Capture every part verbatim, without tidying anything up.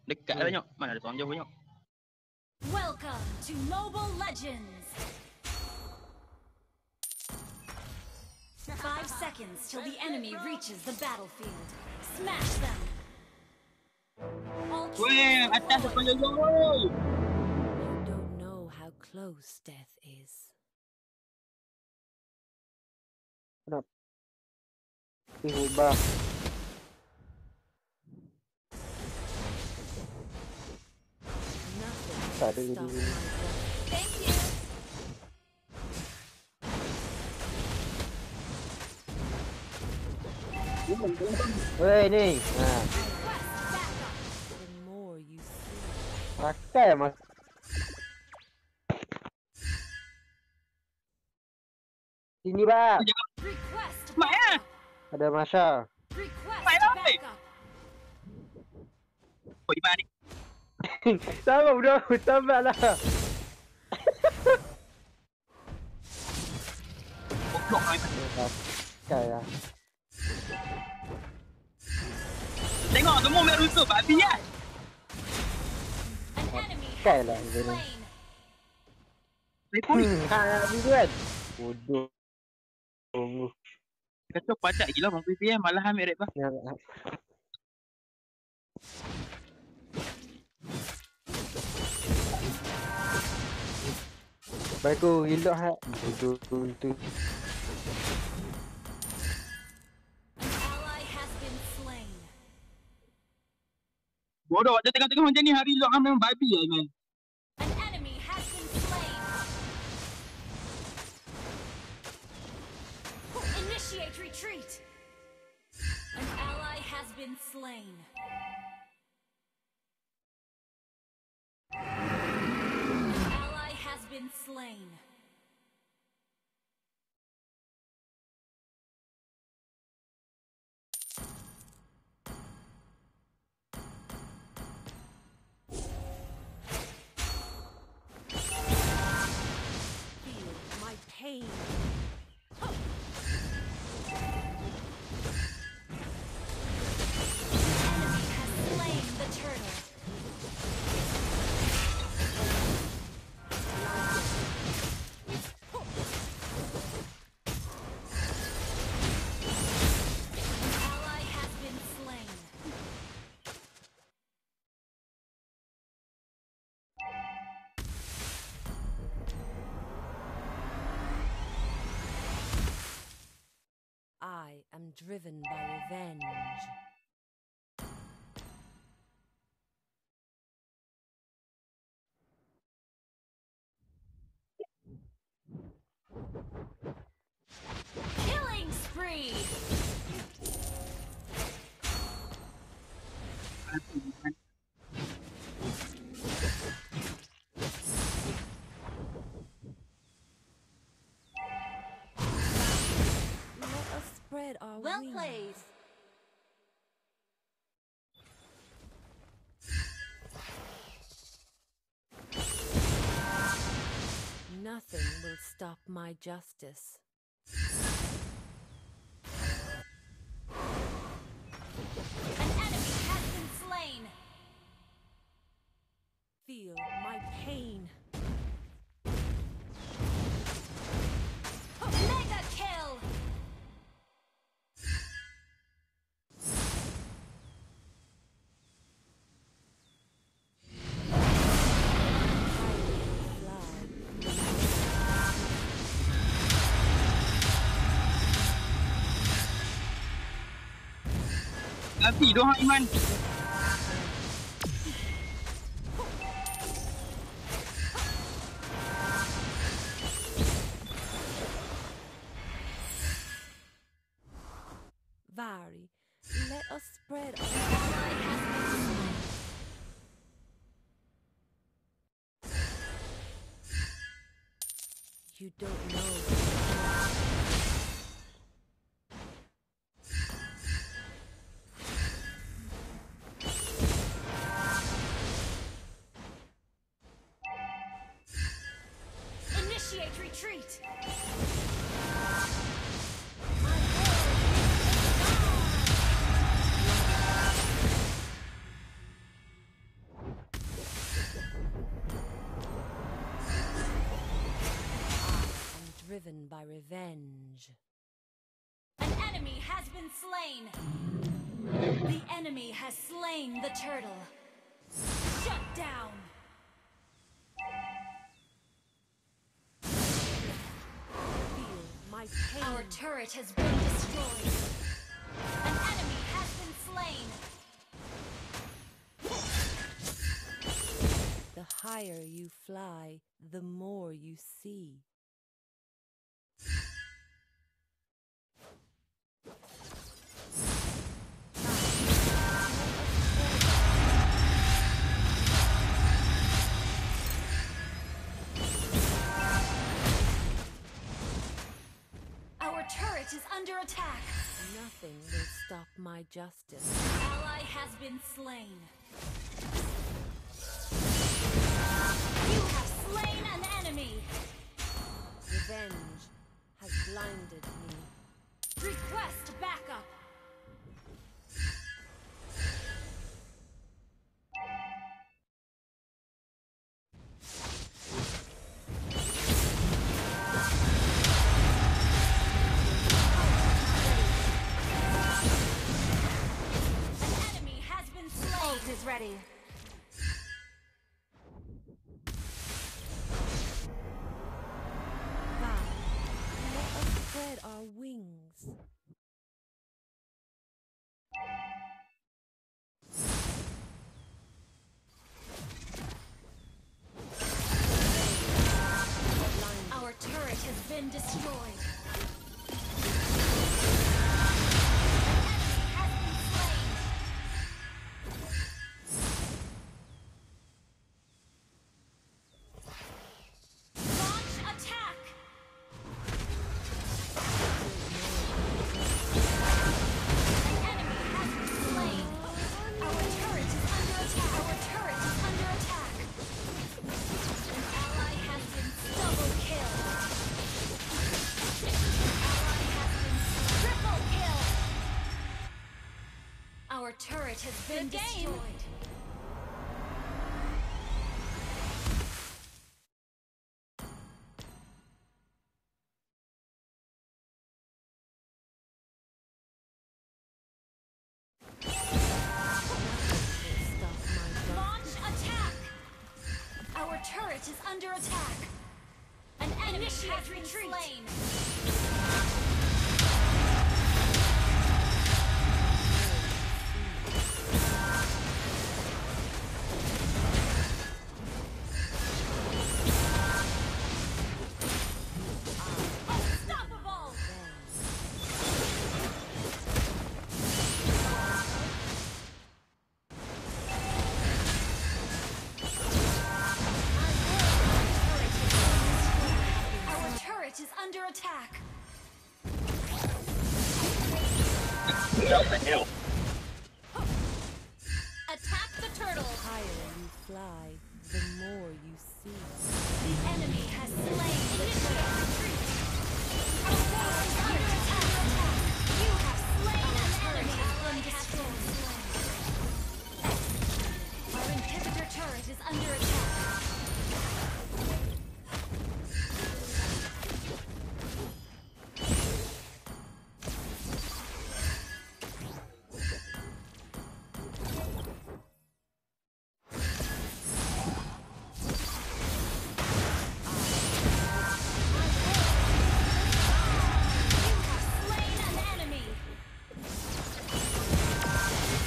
Dekat lah tengok. Mana ada seorang jauh tengok. Welcome to Mobile Legends. Five seconds till the enemy reaches the battlefield. Smash them. Weh, atas depan jauh. You don't know how close death is. Kenapa? Ih, ubah. Tak ada dulu. Thank you. Weh ni. Ha. The more you see. Pakai mas. Sini bah. Request Mak ya. Ada Masya. Request Baik lah, baik. backup. Oh, Iban ni. Sama bro, tambah lah. Goblok lah Iban. Pakai lah. Tengok semua mek rusuh babi kan. An enemy Pakai has lah been dia ni. slain. Report. Hmm, ha ni kan. Bodoh. Tunggu. Kata pacat gila bang P P M malah ambil rap bah. Ya. Baik aku reload ha. Bodoh tu. An ally has been slain. Bodoh waktu tengah-tengah macam ni hari lock memang babi lah Iban. An enemy has been slain. Initiate retreat. An ally has been slain. An ally has been slain. Feel my pain. Enemy has slain the turtle. An ally has been slain. I am driven by revenge. Killing spree! Let us spread our Well wings. played. Nothing will stop my justice. An enemy has been slain. Feel my pain. Mega kill. Babi doang Iman. Vari, let us spread our Ally has been slain. You don't know. Initiate retreat. driven by revenge. An enemy has been slain. The enemy has slain the turtle. Shut down. Feel my pain. Our turret has been destroyed. An enemy has been slain. The higher you fly, the more you see. Our turret is under attack. Nothing will stop my justice. Ally has been slain. You have slain an enemy. Revenge has blinded me. Request backup. An enemy has been slain. Ult is ready. Va, let us spread our wings. Our turret has been destroyed. An enemy has been slain. Launch attack! An enemy has been slain. Our turret is under attack. Our turret is under attack. An ally has been double kill. Ally has been triple kill. Our turret has been destroyed. Stop my justice. Launch attack! Our turret is under attack. An enemy has been slain. Unstoppable! Our turret is under attack. Attack the turtle. The higher you fly, the more you see. The enemy has slain the turtle. Our turret is under attack. You have slain an enemy. Ally has been slain. Our inhibitor turret is under attack. You have slain an enemy.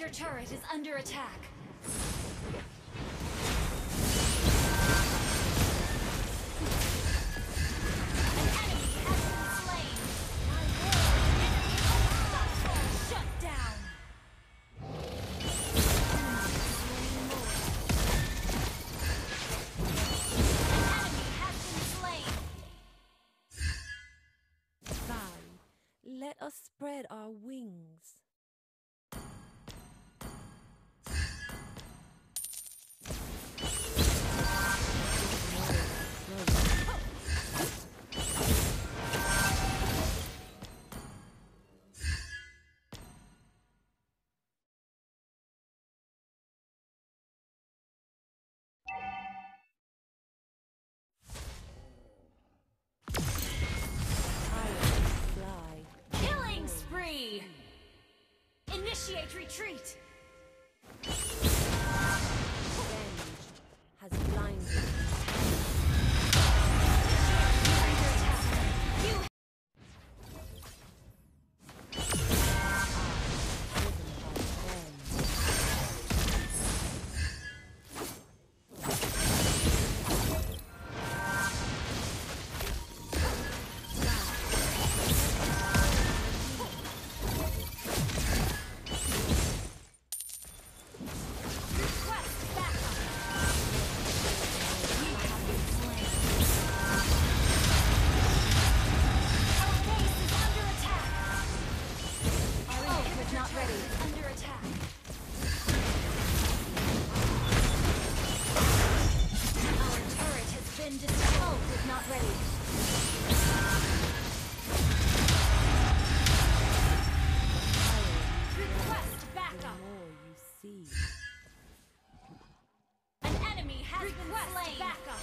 Your turret is under attack. An enemy has been slain. Shut down. An enemy has been slain. Fly, let us spread our wings. Fly. Killing spree. Initiate retreat. Revenge has blinded. Under attack. You request backup. You have been slain. Our base is under attack. Our ult is not ready. Under attack. Our turret has been destroyed. Ult is not ready. Request The backup. more you see. An enemy has been slain. Backup.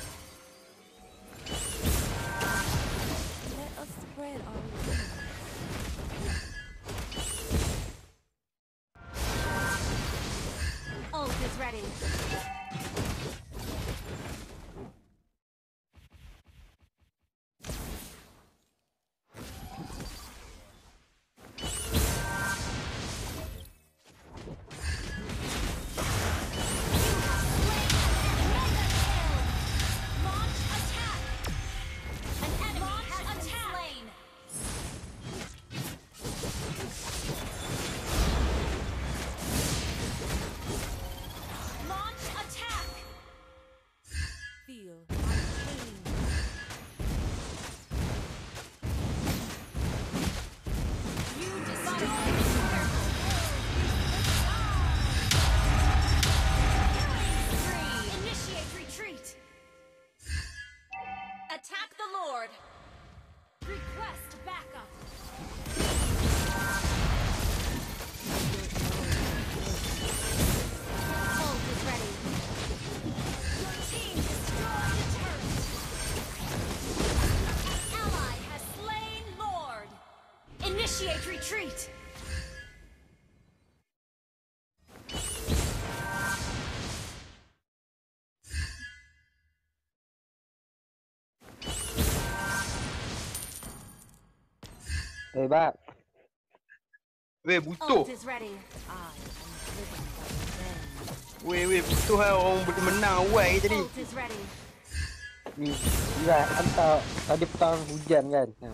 Let us spread our wings. Ult is ready. Launch attack. An enemy has been slain. Launch attack. Feel our pain. You destroyed the turret. Killing spree. Initiate retreat. Attack the Lord. Request backup. Ult is ready. Your team destroyed a turret. An ally has slain Lord. Initiate retreat. Eh, bác. Weh, butuh. Ult is ready. I am driven by revenge. Weh, weh, butuh lah orang boleh menang awal tadi. Ult is ready. Ni, gila, hantar tadi petang hujan kan. Ha.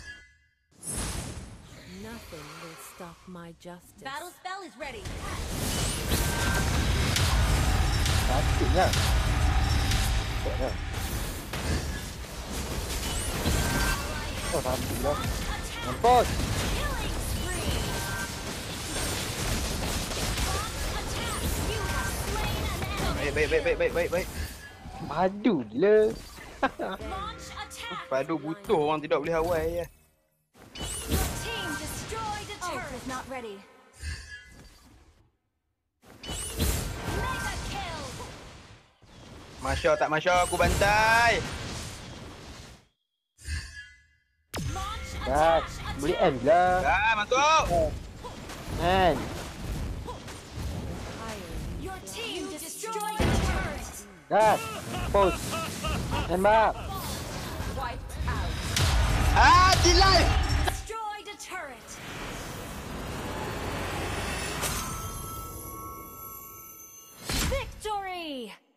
Nothing will stop my justice. Battle spell is ready. Sakitnya. Sakitnya. Oh, sakit lah. Mampus. Killing spree. Launch attack. You have slain an enemy. Baik, baik, baik, baik, baik, baik, baik. Padu gila. Launch attack. Padu butuh orang tidak boleh awal ya. Your team destroyed a turret. Ult is not ready. Mega kill. Masya tak masya aku bantai. Launch Dah, attack. boleh end lah. Dah, masuk. Kan. Your team destroyed a turret. Dah. Mampus. Tembak. Wiped out. Ah, delay. Destroyed a turret. Victory!